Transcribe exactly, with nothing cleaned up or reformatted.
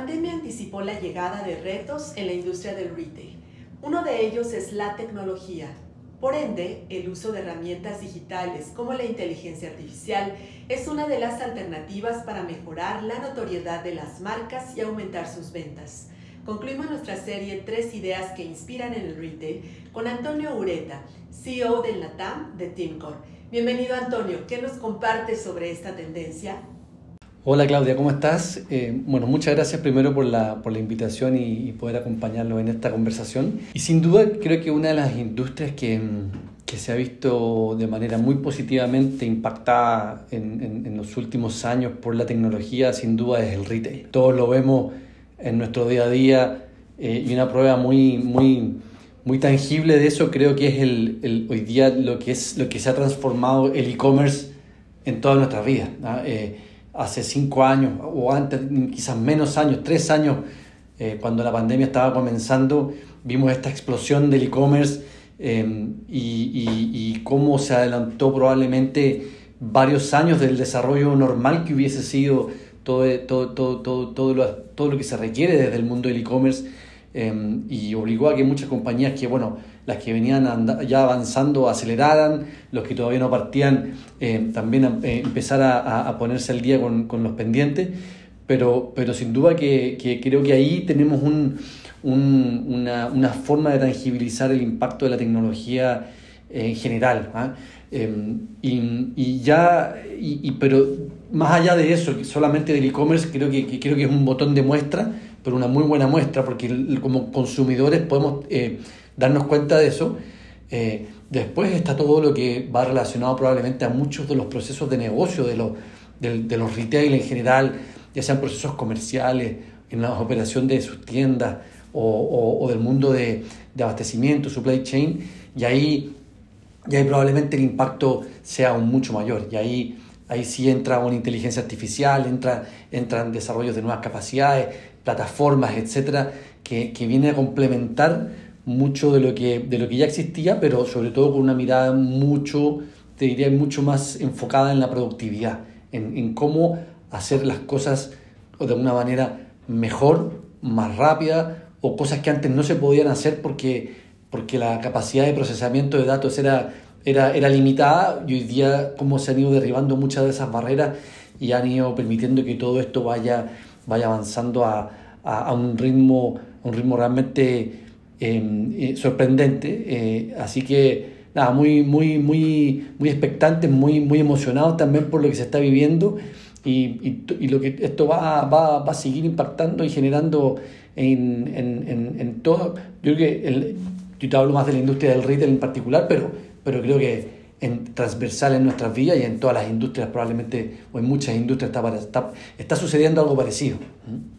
pandemia anticipó la llegada de retos en la industria del retail. Uno de ellos es la tecnología. Por ende, el uso de herramientas digitales como la inteligencia artificial es una de las alternativas para mejorar la notoriedad de las marcas y aumentar sus ventas. Concluimos nuestra serie Tres ideas que inspiran en el retail con Antonio Ureta, C E O del LATAM de TeamCore. Bienvenido, Antonio. ¿Qué nos compartes sobre esta tendencia? Hola Claudia, ¿cómo estás? Eh, bueno, muchas gracias primero por la, por la invitación y, y poder acompañarnos en esta conversación. Y sin duda creo que una de las industrias que, que se ha visto de manera muy positivamente impactada en, en, en los últimos años por la tecnología, sin duda es el retail. Todos lo vemos en nuestro día a día eh, y una prueba muy, muy, muy tangible de eso creo que es el, el, hoy día lo que, es, lo que se ha transformado el e-commerce en todas nuestras vidas, ¿no? Eh, hace cinco años o antes, quizás menos años, tres años, eh, cuando la pandemia estaba comenzando, vimos esta explosión del e-commerce eh, y, y, y cómo se adelantó probablemente varios años del desarrollo normal que hubiese sido todo, todo, todo, todo, todo, lo, todo lo que se requiere desde el mundo del e-commerce eh, y obligó a que muchas compañías que, bueno, las que venían and- ya avanzando aceleraran, los que todavía no partían eh, también eh, empezar a, a ponerse al día con, con los pendientes, pero, pero sin duda que, que creo que ahí tenemos un, un, una, una forma de tangibilizar el impacto de la tecnología eh, en general, ¿eh? Eh, y, y ya, y, y, pero más allá de eso, solamente del e-commerce, creo que, que, creo que es un botón de muestra, pero una muy buena muestra, porque el, como consumidores podemos eh, darnos cuenta de eso. Eh, después está todo lo que va relacionado probablemente a muchos de los procesos de negocio de los, de, de los retail en general, ya sean procesos comerciales, en la operación de sus tiendas o, o, o del mundo de, de abastecimiento, supply chain, y ahí, y ahí probablemente el impacto sea aún mucho mayor, y ahí, ahí sí entra una inteligencia artificial, entra, entran desarrollos de nuevas capacidades, plataformas, etcétera, que, que viene a complementar mucho de lo que de lo que ya existía, pero sobre todo con una mirada mucho, te diría, mucho más enfocada en la productividad, en, en cómo hacer las cosas de una manera mejor, más rápida, o cosas que antes no se podían hacer porque, porque la capacidad de procesamiento de datos era, era, era limitada, y hoy día cómo se han ido derribando muchas de esas barreras y han ido permitiendo que todo esto vaya, vaya avanzando a, a, a un ritmo, a un ritmo realmente Eh, eh, sorprendente, eh, así que nada, muy, muy, muy, muy expectantes, muy, muy emocionados también por lo que se está viviendo y, y, y lo que esto va, va, va a seguir impactando y generando en, en, en, en todo. Yo creo que el, yo te hablo más de la industria del retail en particular, pero, pero creo que en transversal en nuestras vidas y en todas las industrias probablemente, o en muchas industrias está, está, está sucediendo algo parecido. ¿Mm?